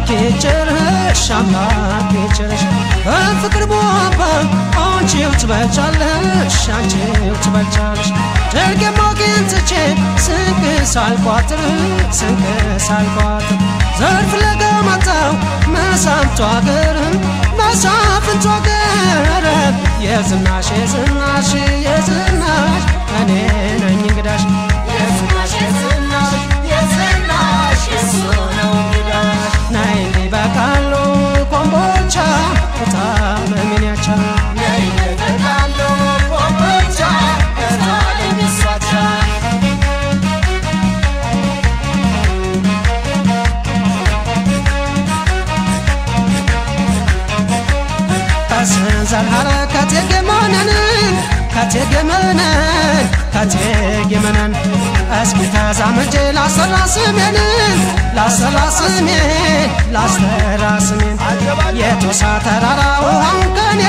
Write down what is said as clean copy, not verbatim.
ይጨርሽ አምላክ ይጨርሽ በፍቅር ቧንቧ አንቺው ትበልጫለሽ አንቺው ትበልጫለሽ ደርጌ ሞጌን ትቼ ስንቅ ሳልቋጥር ዘርፍ ለገመታው መሳፍንቱ አገር የዝናሽ እኔ ነኝ እንግዳሽ የዝናሽ እሱ ነው እንግዳሽ ናይ በቃሉ ኮምቦልቻ ታመሚያቻ ናይ በቃሉ ኮምቦልቻ ታለኝሳቻ ዘርሃራ ካቴገመነን እስኪ ተዛመጄ ላሰላስሜን የቶሳ ተራራ ውሃን ከኔ